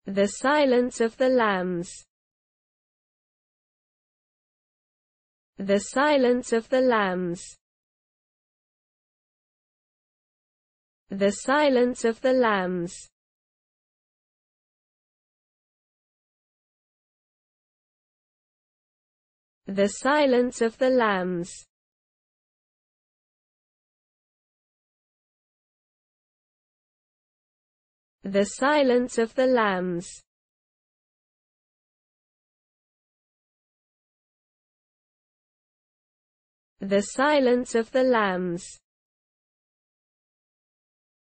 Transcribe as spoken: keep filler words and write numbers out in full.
The silence of the lambs. The silence of the lambs. The silence of the lambs. The silence of the lambs. The silence of the lambs. The silence of the lambs.